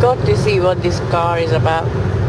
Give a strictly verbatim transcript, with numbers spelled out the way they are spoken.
got to see what this car is about.